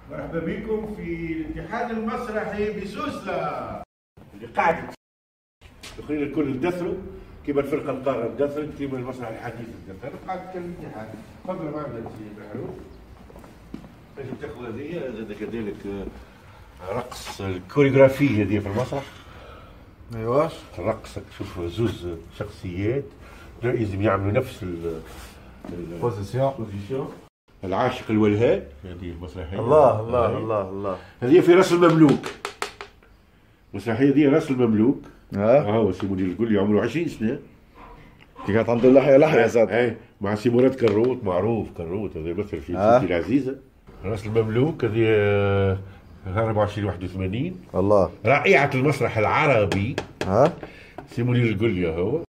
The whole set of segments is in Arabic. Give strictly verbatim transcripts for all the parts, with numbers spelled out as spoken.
مرحبا بكم في الاتحاد المسرحي بسوسة اللي قاعد الاخرين الكل اندثروا كيما الفرقه القاره اندثرت كيما المسرح الحديث اندثر قاعد تكلم الاتحاد. تفضل معنا سي محروف. لازم تاخذ هذه زاد كذلك رقص الكوريغرافيه هذه في المسرح. ايواش الرقص تشوف زوز شخصيات لازم يعملوا نفس البوزيسيون. العاشق الولهان هذه المسرحيه. الله الله الله الله. هذه في راس المملوك. المسرحيه هذه راس المملوك. اه هو سي منير القلي عمره عشرين سنه. كي كانت عنده لحيه لحيه زاد. اي مع سي مراد كروت معروف كروت هذا يمثل في آه. ستي العزيزه. راس المملوك هذه أربعة وعشرين واحد وثمانين. الله. رائعه المسرح العربي. ها سي منير القلي هو.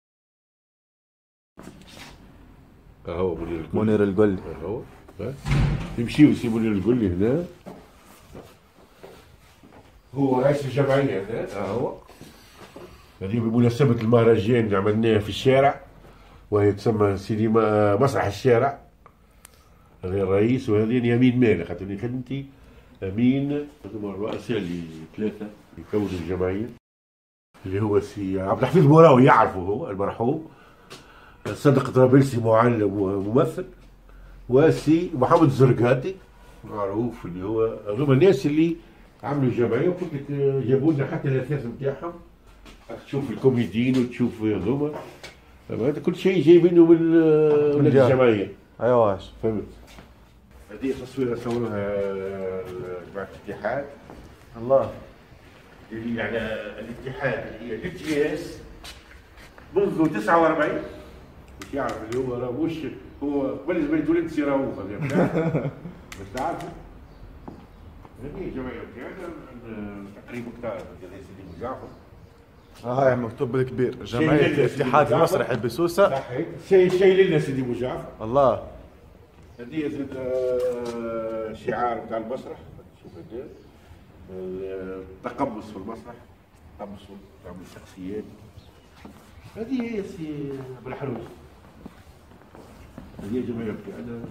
هو منير القلي. منير القلي هو. يمشيو سي منير القلي هنا. هو رئيس الجمعيه هنا هو. هذه بمناسبة المهرجان اللي عملناه في الشارع وهي تسمى سينما مسرح الشارع. هذا الرئيس وهذه يمين مالك خاطر خدمتي امين هذوما الرؤساء اللي ثلاثة يكونوا الجمعية اللي هو سي عبد الحفيظ موراوي يعرفه هو المرحوم. صدق طرابلسي معلم وممثل وسي محمد الزرقاتي معروف اللي هو هذوما الناس اللي عملوا الجمعية وقلت لك جابوا لنا حتى الاثاث نتاعهم. تشوف الكوميديين وتشوف هذوما هذا كل شيء جايبينه من من الجمعيه. ايواش فهمت. هذه تصويره صورها جماعه الاتحاد. الله. اللي على الاتحاد اللي هي الاتياس منذ تسعة وأربعين. مش يعرف اللي هو راه مش هو قبل ما يتولد سي راهو بس تعرفوا. هذه الجمعيه نتاعنا تقريبا كثار هذا سيدي أبو جعفر. اه مكتوب بالكبير جمعية الاتحاد المسرحي بسوسة. صحيح. شيء شيء لنا سيدي أبو جعفر. الله. هذه زاد شعار بتاع المسرح. شوف هذا التقمص في المسرح. التقمص تعمل الشخصيات. هذه هي سي بالحروج. هذه جمعية بتاعنا.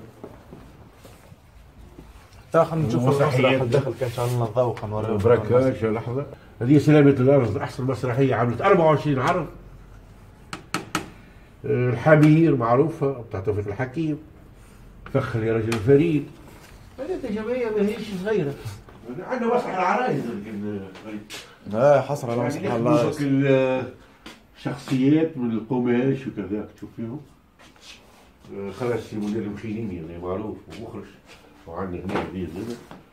تا خلينا نشوف المسرح الداخل كان شعلنا الضوء خنوريه. بركاش لحظة. هذه سلامة الأرض أحسن مسرحية عملت أربعة وعشرين عرض. الحمير معروفة بتاع توفيق الحكيم. فخر يا رجل الفريد. هذه جمعية ماهيش صغيرة. عندنا مسرح العرايس يمكن غريب. اه حصر على مسرح العرايس. شخصيات من القماش وكذا تشوف فيهم. خرج سي منير المخيليني اللي معروف ومخرج. وعندنا هنا هذه زينة.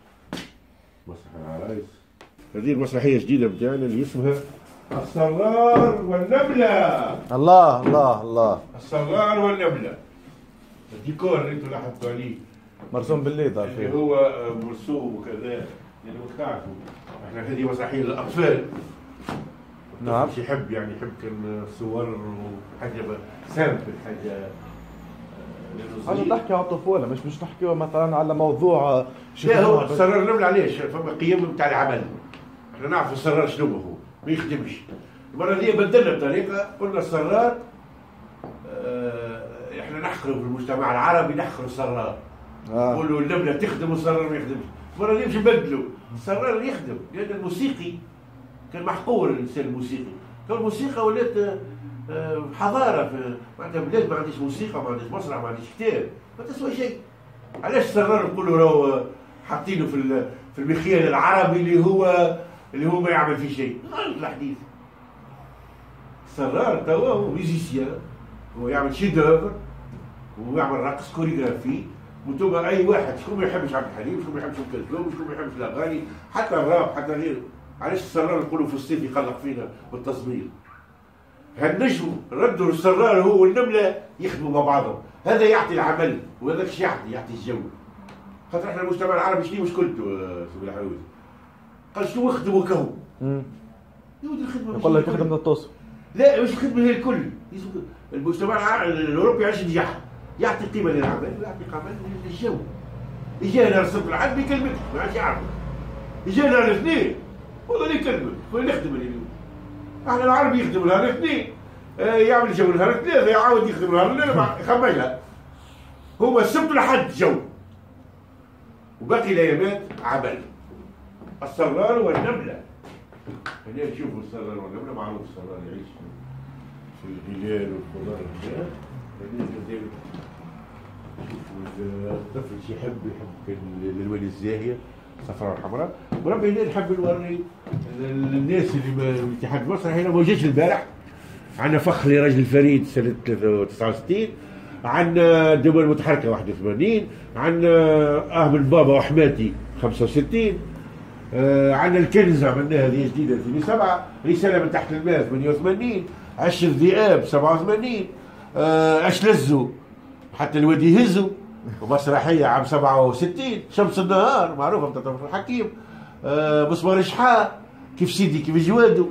مسرح العرايس. هذه المسرحية جديدة بتاعنا اللي اسمها الصرار والنملة. الله الله الله. الصرار والنملة. الديكور اللي انتم لاحظتوا عليه مرسوم بالليل اللي هو مرسوم وكذا يعني تعرفوا احنا هذه مسرحية للأطفال. نعم. مش يحب يعني يحب كان صور وحاجة سامبل حاجة حاجة تحكي على الطفولة مش مش نحكيو مثلا على موضوع. لا هو الصرار النملة علاش؟ فما قيم بتاع العمل. احنا نعرف الصرار شنو هو ما يخدمش. المرة دي بدلنا بطريقة قلنا الصرار اه احنا نحقروا في المجتمع العربي نحقروا الصرار. نقولوا آه. النملة تخدم والصرار ما يخدمش. المرة دي مش نبدلوا الصرار يخدم لأن الموسيقي كان محقور الإنسان الموسيقي. كان الموسيقى ولات اه حضارة في معناتها بلاد ما عنديش موسيقى ما عنديش مسرح ما عنديش كتاب ما تسوى شيء. علاش الصرار نقولوا راهو حاطينه في في المخيال العربي اللي هو اللي هو ما يعمل فيه شيء. غلط الحديث. الصرار توا هو ميوزيسيان هو يعمل شيدوفر ويعمل رقص كوريغرافي. وانتم اي واحد شكون ما يحبش عبد الحليم شكون ما يحبش ام كلثوم شكون ما يحبش الاغاني حتى الراب حتى غيره. علاش الصرار نقولوا في الصيف يقلق فينا بالتصوير. هالنجم ردوا الصرار هو والنمله يخدموا مع بعضهم. هذا يعطي العمل وهذاك ايش يعطي يعطي الجو. خاطر احنا المجتمع العربي شنو مشكلته سي العروس؟ قال شنو يخدموا كهو؟ يودي الخدمه يقول لك يخدم الطوس. لا مش الخدمه هي الكل. المجتمع الاوروبي عايش ينجح يعطي قيمه للعمل ويعطي قيمه للجو. يجينا رسم العاد بيكلمك ما عادش يعرف. يجينا الاثنين والله اللي يكلمك وين نخدم اليوم. احنا العربي يخدم نهار الاثنين يعمل جو نهار الثلاثة يعاود يخدم نهار الليل يخمجها. هما السبت لحد جو. وباقي الايامات عمل. الصرار والنمله. هنا نشوفوا الصرار والنمله، معروف الصرار يعيش في الغلال والخضار هنا. هنا شوفوا الطفل شي يحب يحب الالوان الزاهيه الصفراء والحمراء. وربي هنا نحب نوري الناس اللي من الاتحاد المسرحي هنا ما جاش البارح. عندنا فخر لرجل الفريد سنه تسعة وستين، عندنا الدول المتحركه واحد وثمانين، عندنا اه من بابا وحماتي خمسة وستين، آه عندنا الكنز عملناها هذه جديده ألفين وسبعة، رساله من تحت الماء ثمانية وثمانين، عش الذئاب سبعة وثمانين، آه عش لزو حتى الوادي يهزوا، ومسرحيه عام سبعة وستين، شمس النهار معروفه بتاع طرف الحكيم، آه مسمار شحاء، كيف سيدي كيف جوادو.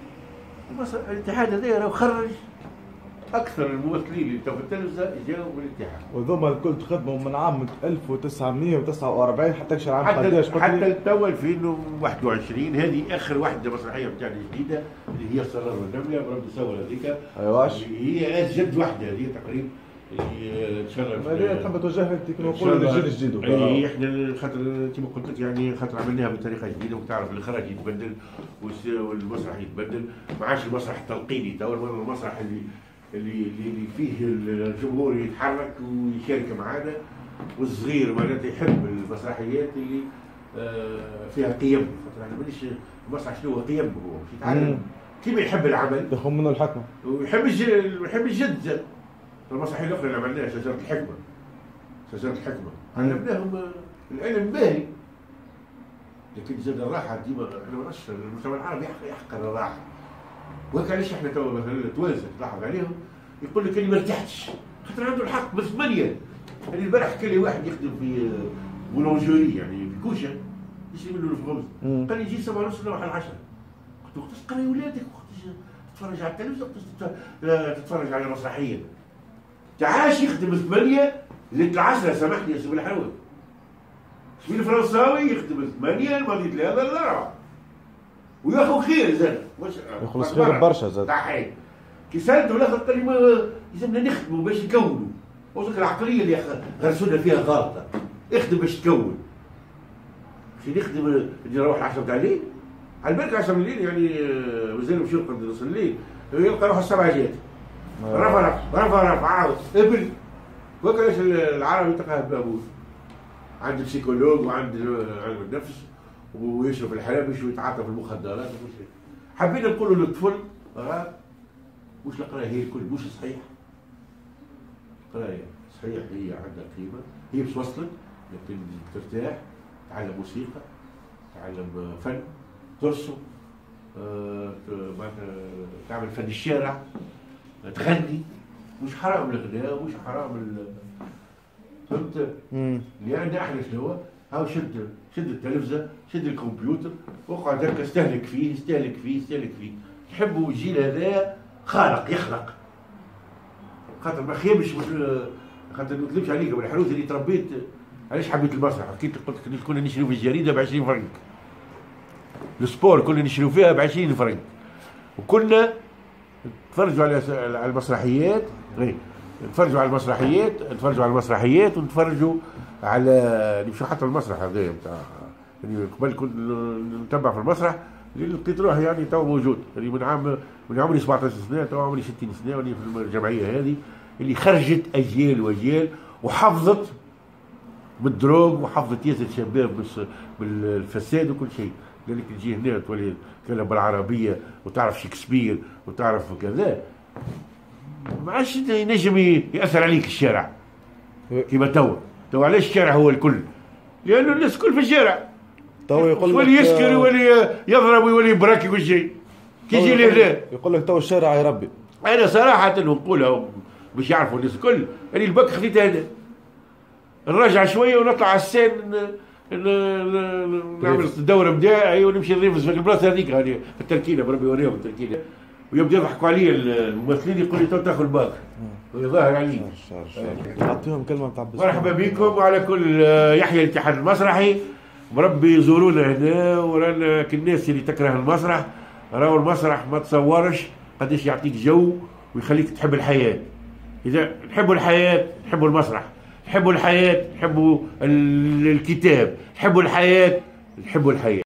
الاتحاد هذا راه خرج اكثر الممثلين اللي تو في التلفزه جاوا من الاتحاد. وذوما الكل تخدموا من عام ألف وتسعمية وتسعة وأربعين حتى كشر عام حتى قداش؟ حتى تو ألفين وواحد وعشرين. هذه اخر واحده مسرحيه بتاعنا جديده اللي هي الصرار والنمله، برد صور هذيك. ايواش هي جد واحده هذه تقريبا اللي ان شاء الله. اللي تحب توجهها انت كما نقولوا للجيل الجديد. اي احنا خاطر كما قلت لك يعني خاطر عملناها بطريقه جديده، وتعرف الاخراج يتبدل والمسرح يتبدل، ما عادش المسرح التلقيني، تو المسرح اللي اللي اللي فيه الجمهور يتحرك ويشارك معنا، والصغير معناتها يحب المسرحيات اللي فيها قيم. خاطر انا مانيش المسرح شنو هو قيم، هو يتعلم كيما يحب العمل ياخذ منه الحكمه ويحب ويحب الجد زاد. المسرحيه الاخرى اللي عملناها شجره الحكمه، شجره الحكمه علمناهم العلم باهي، لكن زاد الراحه ديما. احنا ما المجتمع العربي يحقر الراحه، وهيك علاش احنا تو مثلا توانسه تلاحظ عليهم يقول لك انا ما ارتحتش، خاطر عنده الحق بالثمانيه. يعني البارح حكى لي واحد يخدم في بولونجوري يعني في كوشه يشري منه الخبز، قال لي يجي سبعة ونص نروح على العشرة. قلت له وقتاش تقري ولادك، وقتاش تتفرج على التلفزيون، وقتاش تتفرج على مسرحيه. تعاش يخدم ثمانيه ليله العشرة، سامحني يا سيدي الحلوه. شوف الفرنساوي يخدم ثمانيه الماضي ثلاثه الاربعه وياخذ خير زاد، يخلص خير برشا زاد. صحيح. كي سالته الاخر قال لي ما لازمنا نخدموا باش نكونوا، وذاك العقليه اللي غرسونا فيها غلطه، اخدم باش تكون. مش نخدم نجي نروح العشرة تاع الليل، على بالك عشرة من الليل يعني مازال نمشي نقعد نص الليل، يلقى روحه السبعة جات. رفع رفع رفع رفع عاود ابل. وكلاش العربي تلقاه بابوس. عنده بسيكولوج وعنده علم النفس ويشرب الحلال باش يتعاطى في المخدرات وكل شيء. حبينا نقولوا للطفل راه مش القرايه هي الكل، مش صحيح. القرايه صحيح هي عندها قيمه، هي باش توصلك لكن ترتاح، تعلم موسيقى، تعلم فن، ترسم، آه، تعمل فن الشارع، تغني. مش حرام الغناء ومش حرام ال فهمت؟ لان احنا شنو هو؟ هاو شد شد التلفزه، شد الكمبيوتر، واقعد هكا استهلك فيه استهلك فيه استهلك فيه. تحبوا الجيل هذا خالق يخلق. خاطر ما خيبش، خاطر ما نكذبش عليك ابو الحروث اللي تربيت علاش حبيت المسرح؟ حكيت قلت لك كنا نشريو في الجريده ب عشرين فرنك. السبور كنا نشريو فيها ب عشرين فرنك. وكنا نتفرجوا على على المسرحيات، نتفرجوا على المسرحيات نتفرجوا على المسرحيات ونتفرجوا على نمشوا حتى المسرح هذا بتاع يعني قبل كنت نتبع في المسرح اللي لقيت روحي يعني تو موجود. يعني من عام من عمري سبعطاش سنه تو عمري ستين سنه واني في الجمعيه هذه اللي خرجت اجيال واجيال وحفظت بالدروغ وحفظت ياسر شباب بالفساد وكل شيء. لذلك تجي هنا تولي تتكلم بالعربيه وتعرف شكسبير وتعرف كذا، ما عادش ينجم ياثر عليك الشارع كيما توا. تو علاش الشارع هو الكل؟ لانه الناس الكل في الشارع. تو يقول لك ولي يسكر ولي يضرب ولي يبراكي كل شيء. كي يجي لهنا يقول لك تو الشارع يربي. انا صراحه نقولها باش يعرفوا الناس الكل، انا الباك خذيتها انا. نرجع شويه ونطلع على السين نعمل الدوره نتاعي ونمشي نريفز في البلاصه هذيك هذه في التركينه، بربي يوريهم التركينه. ويبدا يضحكوا علي الممثلين يقول لي تو تاخذ الباك ويظاهر عليك. نعطيهم كلمه تاع مرحبا بكم وعلى كل يحيى الاتحاد المسرحي. بربي يزورونا هنا، ورانا كالناس اللي تكره المسرح. راهو المسرح ما تصورش قداش يعطيك جو ويخليك تحب الحياه. اذا نحبوا الحياه نحبوا المسرح، تحبوا الحياة، تحبوا ال- الكتاب، تحبوا الحياة، تحبوا الحياة.